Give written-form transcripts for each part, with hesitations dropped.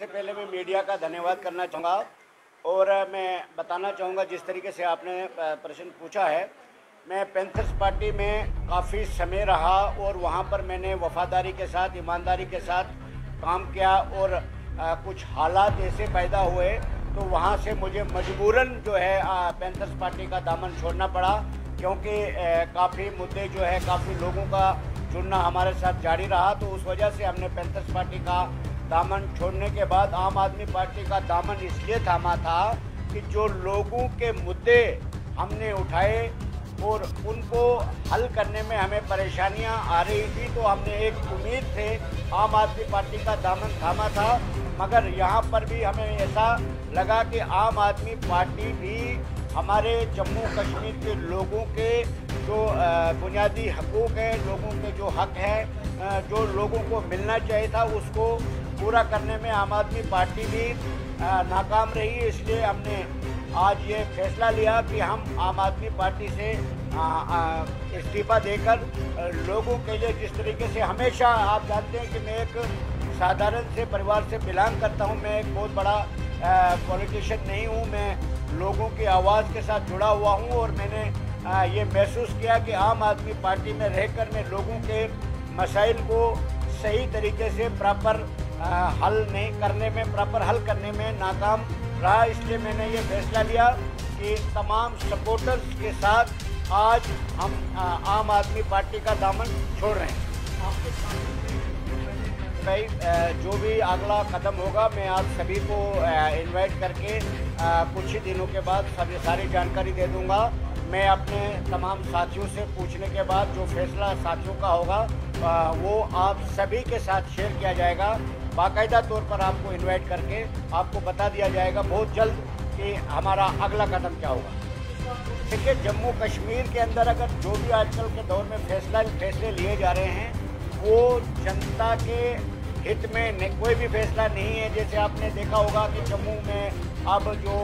सबसे पहले मैं मीडिया का धन्यवाद करना चाहूँगा और मैं बताना चाहूँगा जिस तरीके से आपने प्रश्न पूछा है, मैं पैंथर्स पार्टी में काफ़ी समय रहा और वहाँ पर मैंने वफादारी के साथ, ईमानदारी के साथ काम किया और कुछ हालात ऐसे पैदा हुए तो वहाँ से मुझे मजबूरन जो है पैंथर्स पार्टी का दामन छोड़ना पड़ा, क्योंकि काफ़ी मुद्दे जो है काफ़ी लोगों का जुड़ना हमारे साथ जारी रहा। तो उस वजह से हमने पैंथर्स पार्टी का दामन छोड़ने के बाद आम आदमी पार्टी का दामन इसलिए थामा था कि जो लोगों के मुद्दे हमने उठाए और उनको हल करने में हमें परेशानियां आ रही थी, तो हमने एक उम्मीद से आम आदमी पार्टी का दामन थामा था। मगर यहाँ पर भी हमें ऐसा लगा कि आम आदमी पार्टी भी हमारे जम्मू कश्मीर के लोगों के जो बुनियादी हकूक़ हैं, लोगों के जो हक हैं, जो लोगों को मिलना चाहिए था उसको पूरा करने में आम आदमी पार्टी भी नाकाम रही। इसलिए हमने आज ये फैसला लिया कि हम आम आदमी पार्टी से इस्तीफ़ा देकर लोगों के लिए, जिस तरीके से हमेशा आप जानते हैं कि मैं एक साधारण से परिवार से बिलोंग करता हूँ, मैं एक बहुत बड़ा पॉलिटिशियन नहीं हूँ, मैं लोगों की आवाज़ के साथ जुड़ा हुआ हूँ और मैंने ये महसूस किया कि आम आदमी पार्टी में रहकर मैं लोगों के मसाइल को सही तरीके से प्रॉपर हल करने में नाकाम रहा। इसलिए मैंने ये फैसला लिया कि तमाम सपोर्टर्स के साथ आज हम आम आदमी पार्टी का दामन छोड़ रहे हैं। भाई जो भी अगला कदम होगा मैं आप सभी को इनवाइट करके कुछ ही दिनों के बाद सारी जानकारी दे दूंगा। मैं अपने तमाम साथियों से पूछने के बाद जो फैसला साथियों का होगा वो आप सभी के साथ शेयर किया जाएगा। बाकायदा तौर पर आपको इनवाइट करके आपको बता दिया जाएगा बहुत जल्द कि हमारा अगला कदम क्या होगा। देखिए, जम्मू कश्मीर के अंदर अगर जो भी आजकल के दौर में फैसले लिए जा रहे हैं वो जनता के हित में कोई भी फैसला नहीं है। जैसे आपने देखा होगा कि जम्मू में अब जो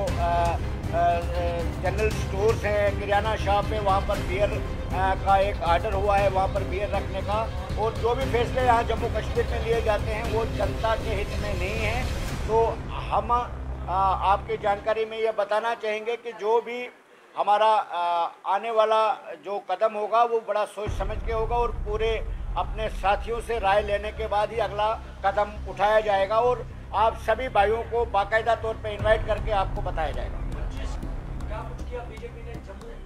जनरल स्टोर्स हैं, किराना शॉप है, वहाँ पर बियर का एक आर्डर हुआ है वहाँ पर बियर रखने का, और जो भी फैसले यहाँ जम्मू कश्मीर में लिए जाते हैं वो जनता के हित में नहीं है। तो हम आपकी जानकारी में ये बताना चाहेंगे कि जो भी हमारा आने वाला जो कदम होगा वो बड़ा सोच समझ के होगा और पूरे अपने साथियों से राय लेने के बाद ही अगला कदम उठाया जाएगा और आप सभी भाइयों को बाकायदा तौर पे इनवाइट करके आपको बताया जाएगा। क्या बीजेपी ने जम्मू